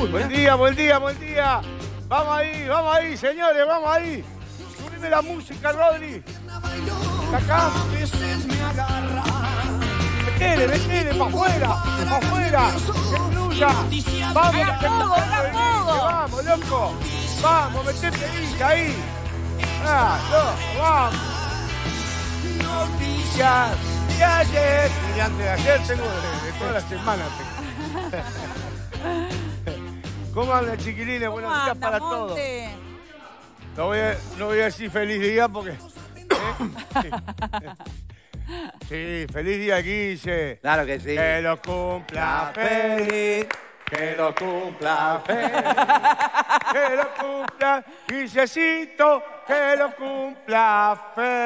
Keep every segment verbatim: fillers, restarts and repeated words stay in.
Uy, buen día, buen día, buen día. Vamos ahí, vamos ahí, señores, vamos ahí. Subime la música, Rodri. Acá. Metele, metele, para afuera, para afuera. Que fluya. Vamos, Era que fuego, era te- fuego. Vamos, loco. Vamos, metete ahí, ahí. Ah, no, vamos. Noticias de ayer. Y antes de ayer tengo de, de toda la semana. ¿Cómo andan, chiquilines? Buenos días anda, para Monte? todos. No voy, a, no voy a decir feliz día porque... ¿eh? Sí, feliz día, Guille. Claro que sí. Que lo cumpla feliz. Que lo cumpla feliz. Que lo cumpla, Guillecito. Que lo cumpla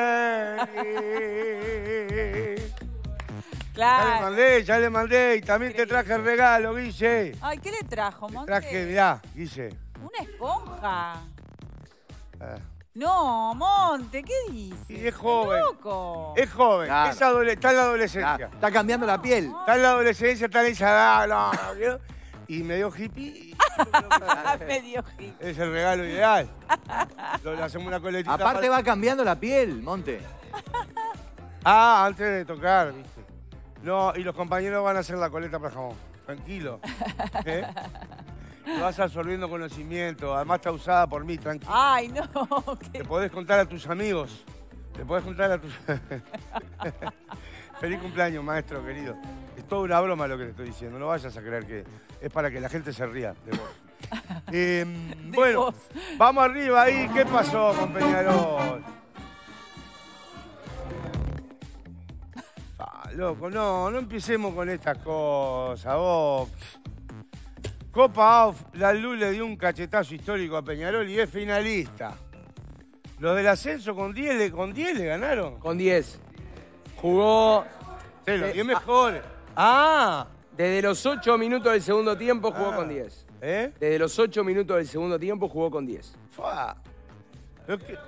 feliz. Ya le Claro. mandé, ya le mandé. Y también te traje el regalo, Guille. Ay, ¿qué le trajo, Te Monte? traje, mirá, Guille. Una esponja. Ah. No, Monte, ¿qué dices? Y es joven. Loco. Es joven, Claro. es adole- está en la adolescencia. Claro, está cambiando la piel. Está en la adolescencia, está en esa edad, no, no, quiero- y medio hippie. Y Medio hit. es el regalo ideal. Lo, le hacemos una coletita. Aparte para- va cambiando la piel, Monte. Ah, antes de tocar, ¿viste? No, y los compañeros van a hacer la coleta para jamón. Tranquilo. ¿Eh? Te vas absorbiendo conocimiento. Además está usada por mí, tranquilo. Ay, no. Le ¿qué? podés contar a tus amigos. Le podés contar a tus... Feliz cumpleaños, maestro querido. Es toda una broma lo que te estoy diciendo. No vayas a creer que es para que la gente se ría de vos. Eh, De bueno, vos. vamos arriba ahí. ¿Qué pasó con Peñarol? Ah, loco, no, no empecemos con estas cosas, vos. Copa A U F, la Luz le dio un cachetazo histórico a Peñarol y es finalista. Los del ascenso con diez le, con diez le ganaron. Con diez. Jugó Sí, los Eh, diez mejores. Ah, desde los ocho minutos del segundo tiempo, jugó Ah. con diez. ¿eh? Desde los ocho minutos del segundo tiempo, jugó con diez. Fua. Lo que-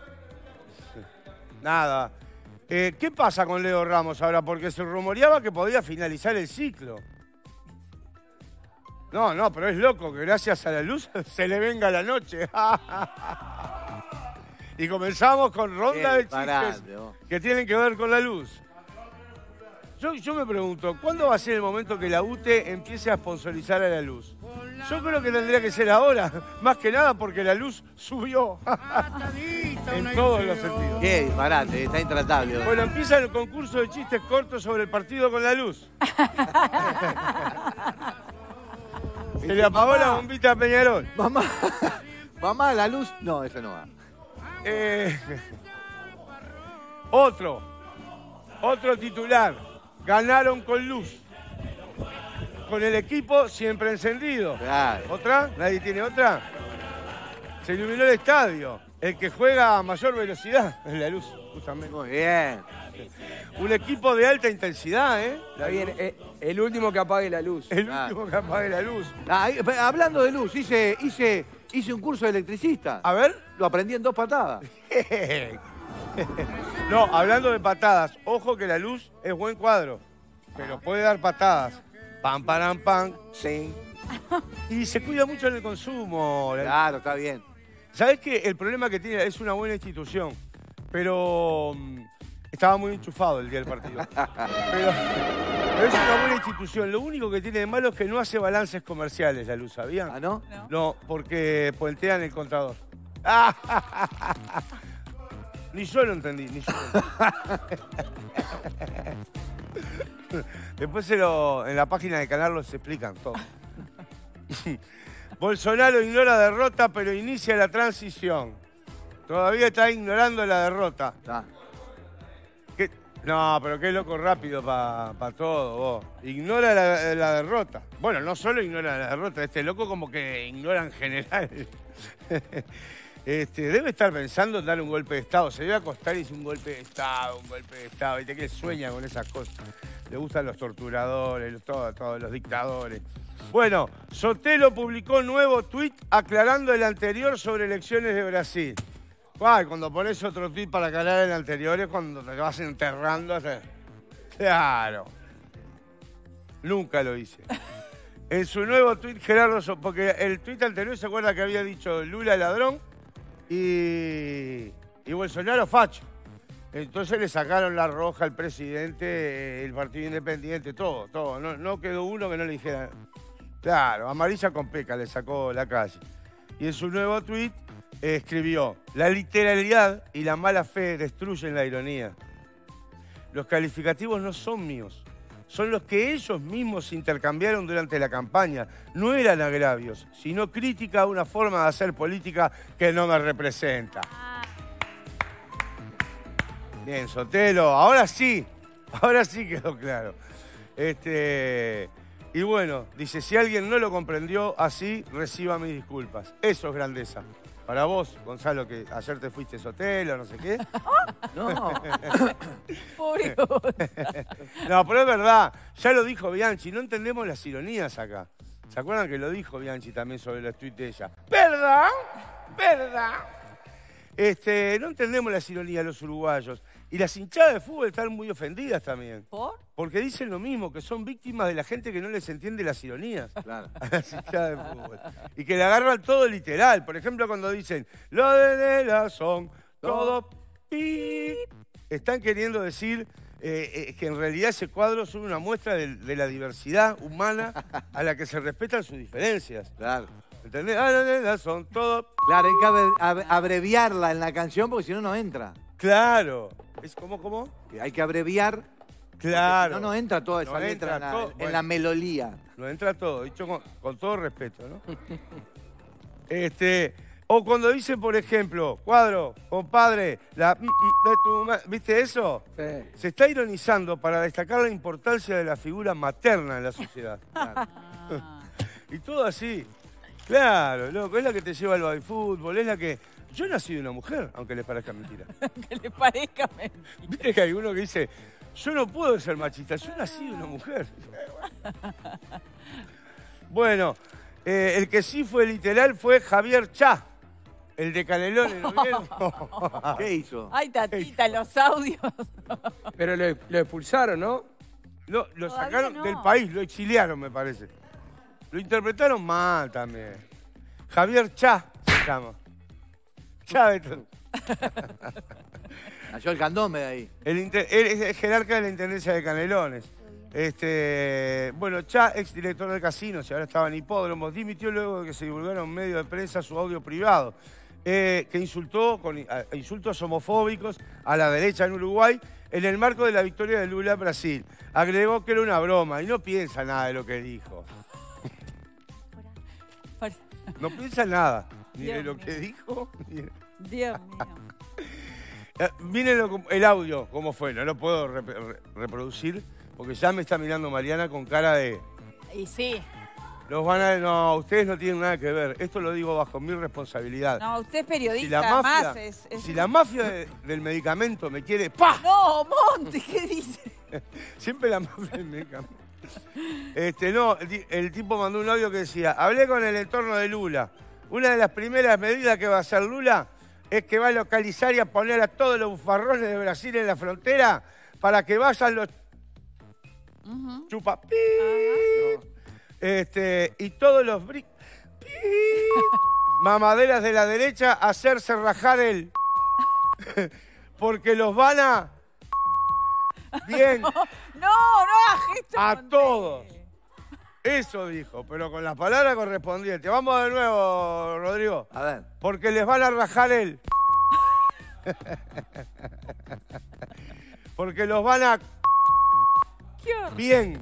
Nada. Eh, ¿Qué pasa con Leo Ramos ahora? Porque se rumoreaba que podía finalizar el ciclo. No, no, pero es loco que gracias a la Luz se le venga la noche. Y comenzamos con ronda Qué de disparate, chistes vos. que tienen que ver con la Luz. Yo, yo me pregunto, ¿cuándo va a ser el momento que la U T E empiece a sponsorizar a la Luz? Yo creo que tendría que ser ahora, más que nada porque la Luz subió en todos los sentidos. Qué disparate, está intratable. vos. Bueno, empieza el concurso de chistes cortos sobre el partido con la Luz. Se le apagó la bombita a Peñarol. Mamá, mamá, la luz. No, eso no va. Eh, otro, otro titular. Ganaron con Luz. Con el equipo siempre encendido. Claro. ¿Otra? ¿Nadie tiene otra? Se iluminó el estadio. El que juega a mayor velocidad es la Luz, justamente. Muy bien. Un equipo de alta intensidad, ¿eh? Está bien, eh, el último que apague la luz. El Ah. último que apague la luz. Ah, ahí- pe- hablando de luz, hice, hice, hice un curso de electricista. A ver. Lo aprendí en dos patadas. No, hablando de patadas, ojo que la Luz es buen cuadro, pero puede dar patadas. Pam, param, pam, sí. Y se cuida mucho en el consumo. la- Claro, está bien. ¿Sabés qué? El problema que tiene es una buena institución, pero mm, estaba muy enchufado el día del partido. Pero, pero es una buena institución. Lo único que tiene de malo es que no hace balances comerciales la Luz, ¿sabían? ¿Ah, no? No. No, porque puentean el contador. Ni yo lo entendí, ni yo lo entendí. Después se lo- en la página de Canal los explican todo. Bolsonaro ignora derrota, pero inicia la transición. Todavía está ignorando la derrota. Ah, ¿Qué? No, pero qué loco rápido para todo, vos. Ignora la, la derrota. Bueno, no solo ignora la derrota, este loco como que ignora en general. Este, debe estar pensando en dar un golpe de Estado. Se debe acostar y dice un golpe de Estado, un golpe de Estado. Viste que sueña con esas cosas. Le gustan los torturadores, los- todo- todos los dictadores. Bueno, Sotelo publicó nuevo tuit aclarando el anterior sobre elecciones de Brasil. Ay, cuando pones otro tuit para aclarar el anterior es cuando te vas enterrando. hasta- Claro. Nunca lo hice. En su nuevo tuit, Gerardo, So- porque el tuit anterior se acuerda que había dicho Lula ladrón y, y Bolsonaro facho. Entonces le sacaron la roja al presidente, el Partido Independiente, todo, todo. No, no quedó uno que no le dijera. Claro, amarilla con peca le sacó la calle. Y en su nuevo tuit eh, escribió: la literalidad y la mala fe destruyen la ironía. Los calificativos no son míos, son los que ellos mismos intercambiaron durante la campaña. No eran agravios, sino crítica a una forma de hacer política que no me representa. Bien, Sotelo, ahora sí, ahora sí quedó claro. Este, y bueno, dice, si alguien no lo comprendió así, reciba mis disculpas. Eso es grandeza. Para vos, Gonzalo, que ayer te fuiste Sotelo, no sé qué. No. Pobre vos. No, pero es verdad, ya lo dijo Bianchi, no entendemos las ironías acá. ¿Se acuerdan que lo dijo Bianchi también sobre los tuits de ella? ¿Verdad? ¿Verdad? Este, no entendemos las ironías los uruguayos. Y las hinchadas de fútbol están muy ofendidas también. ¿Por? Porque dicen lo mismo, que son víctimas de la gente que no les entiende las ironías. Claro. A las hinchadas de fútbol. Y que le agarran todo literal. Por ejemplo, cuando dicen, lo de Nela son todo pi. Están queriendo decir eh, eh, que en realidad ese cuadro son una muestra de, de la diversidad humana a la que se respetan sus diferencias. Claro. ¿Entendés? Ah, no, no, no, son todo... Claro, hay que abre- ab- abreviarla en la canción porque si no, no entra. Claro. ¿Es cómo, cómo? Hay que abreviar. Claro. No, no entra toda esa No letra entra en, la, todo, en bueno. la melodía. No entra todo, dicho con, con todo respeto, ¿no? este, o cuando dicen, por ejemplo, cuadro, compadre, la mm, mm de tu ma- ¿viste eso? Sí. Se está ironizando para destacar la importancia de la figura materna en la sociedad. Ah. Y todo así. Claro, loco, es la que te lleva al babyfútbol, es la que... Yo nací de una mujer, aunque les parezca mentira. Que le parezca mentira. Viste que hay uno que dice, yo no puedo ser machista, yo nací de una mujer. Bueno, eh, el que sí fue literal fue Javier Chá, el de Canelones, ¿no vieron? ¿Qué hizo? Ay, tatita, los audios. Pero lo, lo expulsaron, ¿no? Lo, lo Todavía sacaron no. del país, lo exiliaron, me parece. Lo interpretaron mal también. Javier Chá se llama. Chá de to- Nació el candombe de ahí. el inter- él es el jerarca de la Intendencia de Canelones. Este, bueno, Chá, ex director de casinos y ahora estaba en hipódromos, dimitió luego de que se divulgara en un medio de prensa su audio privado, eh, que insultó con a- insultos homofóbicos a la derecha en Uruguay en el marco de la victoria de Lula en Brasil. Agregó que era una broma y no piensa nada de lo que dijo. Por- No piensa nada, ni de Dios lo mío. que dijo. Ni de- Dios mío. Eh, Miren lo- el audio, cómo fue, no lo puedo rep- re- reproducir porque ya me está mirando Mariana con cara de... Y sí. Los van a... No, ustedes no tienen nada que ver. Esto lo digo bajo mi responsabilidad. No, usted es si periodista, la mafia, más es, es- si la mafia de- del medicamento me quiere... ¡Pah! No, Monte, ¿qué dice? Siempre la mafia del medicamento. Este, no, el, ti- el tipo mandó un audio que decía, hablé con el entorno de Lula. Una de las primeras medidas que va a hacer Lula es que va a localizar y a poner a todos los bufarrones de Brasil en la frontera para que vayan los Ujú. chupa pi, este, y todos los bri- pi, mamaderas de la derecha a hacerse rajar el porque los van a bien No, no hagas esto. a Monte. todos. Eso dijo, pero con las palabras correspondientes. Vamos de nuevo, Rodrigo. A ver. Porque les van a rajar el. Porque los van a Qué horror. bien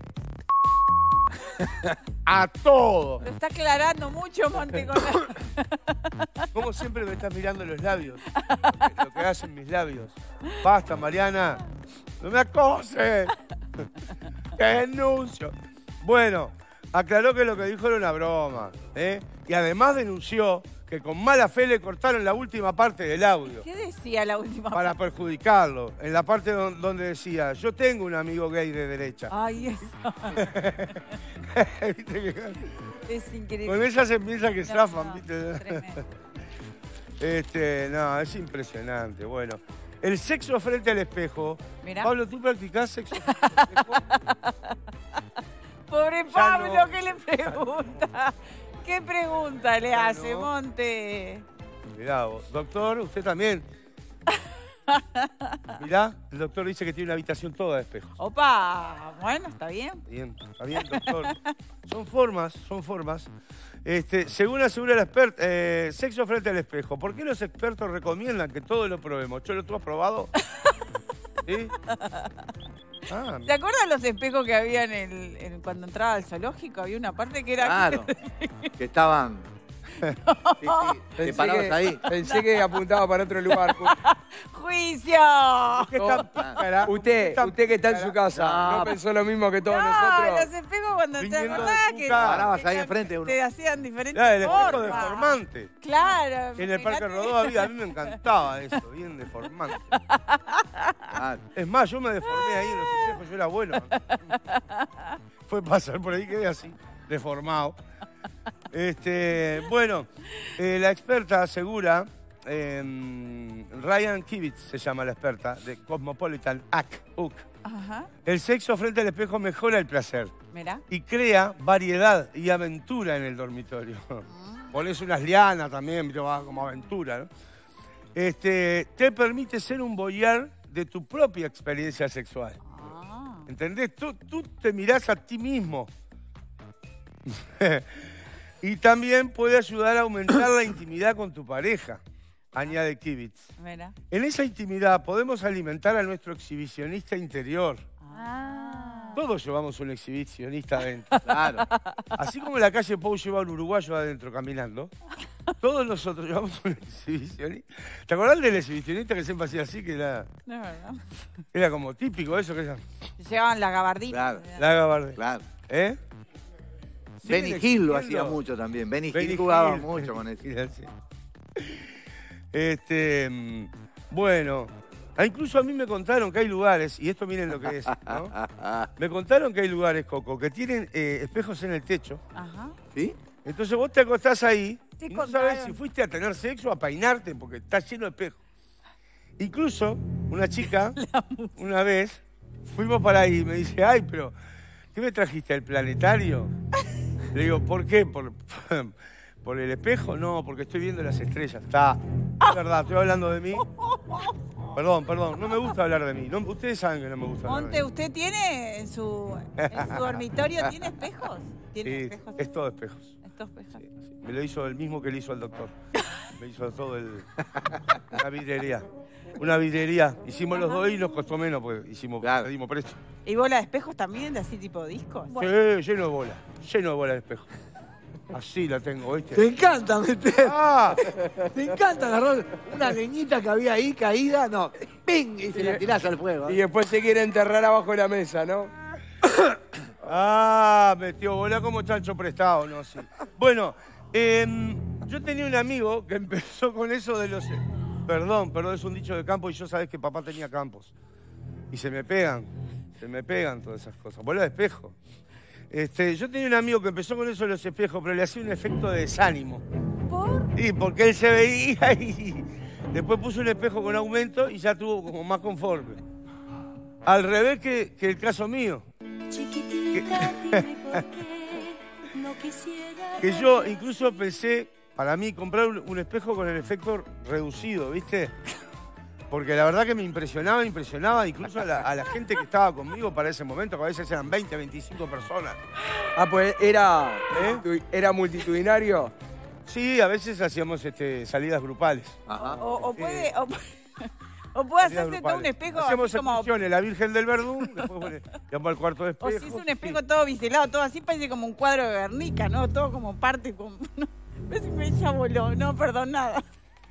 a todos. Lo está aclarando mucho, Monte, con la... Como siempre me estás mirando los labios. Lo que hacen mis labios. Basta, Mariana. No me acoses. Te denuncio. Bueno, aclaró que lo que dijo era una broma. ¿eh? Y además denunció que con mala fe le cortaron la última parte del audio ¿Qué decía la última para perjudicarlo. En la parte don- donde decía, yo tengo un amigo gay de derecha. Ay, eso ¿Viste que- es increíble. Con ella se piensa que No, zafan, no, ¿viste? tremendo. Este, no, es impresionante. Bueno, el sexo frente al espejo. Mirá. Pablo, ¿tú practicás sexo frente al espejo? Pobre Ya Pablo, no. ¿qué le pregunta? ¿Qué pregunta le Ya hace, no. Monte? Mirá vos. Doctor, usted también. Mirá, el doctor dice que tiene una habitación toda de espejos. Opa, bueno, está bien. Bien, está bien, doctor. Son formas, son formas. Este, según asegura el experto, eh, sexo frente al espejo. ¿Por qué los expertos recomiendan que todos lo probemos? ¿Cholo, tú has probado? ¿Sí? Ah, ¿Se acuerdan los espejos que había en el, en- cuando entraba al zoológico? Había una parte que era... Claro. Que estaban. Sí, sí, Pensé separados que, ahí. pensé que apuntaba para otro lugar. ¡Juicio! ¿qué está cara? Usted, usted que está en su casa, No. ¿no pensó lo mismo que todos No, nosotros? los espejos cuando te Viniendo de acordás tu que... casa. Parabas ahí que enfrente uno. Te hacían diferentes Ya, el espejo formas. deformante. Claro. En el Parque fíjate. Rodó había, a mí me encantaba eso, bien deformante. Claro. Es más, yo me deformé ahí en los espejos, yo era bueno. Fue pasar por ahí, quedé así, deformado. Este, bueno, eh, la experta asegura, eh, Ryan Kivitz se llama la experta, de Cosmopolitan, A C, U C. Ajá, El sexo frente al espejo mejora el placer mirá. y crea variedad y aventura en el dormitorio. Pones unas lianas también, pero va como aventura, ¿no? Este, te permite ser un voyeur de tu propia experiencia sexual. Ah. ¿Entendés? Tú, tú te mirás a ti mismo. Y también puede ayudar a aumentar la intimidad con tu pareja, añade Kivitz. Mira. En esa intimidad podemos alimentar a nuestro exhibicionista interior. Ah. Todos llevamos un exhibicionista adentro. Claro. Así como en la calle Pou lleva un uruguayo adentro caminando, todos nosotros llevamos un exhibicionista. ¿Te acordás del exhibicionista que siempre hacía así? Que era, No es verdad. era como típico eso, que era Llevaban la gabardina. Claro. la gabardina. Claro. ¿Eh? Benny Siguen Hill lo existiendo. hacía mucho también. Benny, Benny Hill jugaba Hill. mucho con eso. Sí. Este, mm, bueno, ah, incluso a mí me contaron que hay lugares, y esto miren lo que es, ¿no? Me contaron que hay lugares, Coco, que tienen eh, espejos en el techo. Ajá. ¿Sí? Entonces vos te acostás ahí Te y no contaron. sabes si fuiste a tener sexo o a peinarte porque está lleno de espejos. Incluso una chica, una vez, fuimos para ahí y me dice, ay, pero, ¿qué me trajiste? ¿El planetario? Le digo, ¿por qué? ¿Por, ¿Por el espejo? No, porque estoy viendo las estrellas. Está, es verdad, estoy hablando de mí. Perdón, perdón, no me gusta hablar de mí. No, ustedes saben que no me gusta hablar de Monte, mí. ¿usted tiene en su, en su dormitorio, tiene espejos? ¿Tiene Sí, espejos? es todo espejos. Estos espejos. Sí, sí. Me lo hizo el mismo que le hizo al doctor. Me hizo todo el... Una vidrería. Una vidrería. Hicimos los dos y nos costó menos porque hicimos, Claro. pedimos precio. ¿Y bola de espejos también, de así tipo discos? Sí, lleno de bola. Lleno de bola de espejo. Así la tengo, Te ¿viste? encanta meter. ¡Ah! Te encanta agarrar una leñita que había ahí caída. No. ¡Ping! Y se la tirás al fuego. Y después se quiere enterrar abajo de la mesa, ¿no? Ah, metió bola como chancho prestado, no, sí. Bueno, em, yo tenía un amigo que empezó con eso de los... Perdón, perdón, es un dicho de campo y yo sabés que papá tenía campos. Y se me pegan, se me pegan todas esas cosas. Bola de espejo. Este, yo tenía un amigo que empezó con eso de los espejos, pero le hacía un efecto de desánimo. ¿Por? Sí, porque él se veía y después puso un espejo con aumento y ya tuvo como más conforme. Al revés que, que el caso mío. Chiquitita, dime por qué no quisiera. Que yo incluso pensé, para mí, comprar un, un espejo con el efecto reducido, ¿viste? Porque la verdad que me impresionaba, impresionaba incluso a la, a la gente que estaba conmigo para ese momento, que a veces eran veinte, veinticinco personas. Ah, pues era, ¿Eh? era multitudinario. Sí, a veces hacíamos este, salidas grupales. Ajá. O, o Sí. puede, o, o puede Salidas hacerse todo un grupales. espejo Hacíamos así como... excursiones, la Virgen del Verdún, después bueno, íbamos al cuarto de O espejo. si es un espejo todo biselado, todo así, parece como un cuadro de Guernica, ¿no? Todo como parte, como... No, parece que ella voló, no, perdón, nada.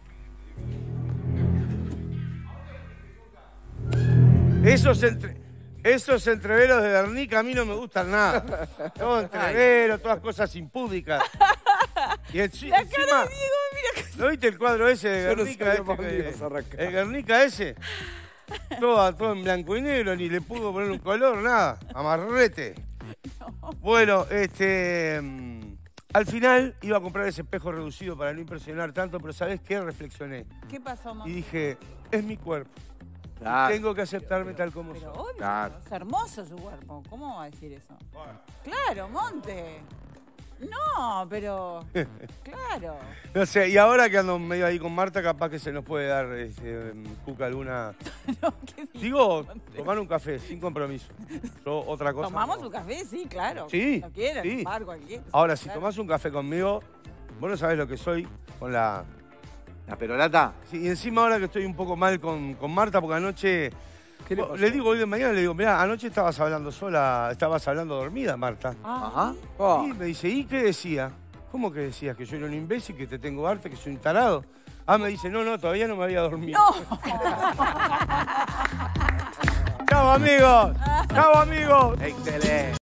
Esos, entre, esos entreveros de Guernica a mí no me gustan nada. Todo entrevero, todas cosas impúdicas. Y enci- La cara encima, de Diego, mira que... ¿no viste el cuadro ese de Yo no Guernica? sabía este por dónde que- ibas a arrancar. el Guernica ese. Todo, todo en blanco y negro, ni le pudo poner un color, nada. Amarrete. Bueno, este... mm, al final iba a comprar ese espejo reducido para no impresionar tanto, pero ¿sabés qué? Reflexioné. ¿Qué pasó, mamá? Y dije, es mi cuerpo. Claro. Tengo que aceptarme tal como Pero soy. obvio, Claro. es hermoso su cuerpo. ¿Cómo va a decir eso? Claro, Monte. No, pero... Claro. No sé, y ahora que ando medio ahí con Marta, capaz que se nos puede dar, este, Cuca, alguna... No, ¿qué dices, Digo, Monte? tomar un café, sin compromiso. Yo otra cosa. ¿Tomamos no. un café? Sí, claro. Sí, No quieren, sí. un bar, cualquier. Ahora, si Claro. tomás un café conmigo, vos no sabés lo que soy con la... ¿La perolata? Sí, y encima ahora que estoy un poco mal con, con Marta, porque anoche... ¿Qué le Bueno, pasó? le digo hoy de mañana, le digo, mirá, anoche estabas hablando sola, estabas hablando dormida, Marta. Ah, Ajá. Oh, Y me dice, ¿y qué decía? ¿Cómo que decías? ¿Que yo era un imbécil, que te tengo arte, que soy un tarado? Ah, me dice, no, no, todavía no me había dormido. No. ¡Chao, amigos! ¡Chao, amigos! Excelente.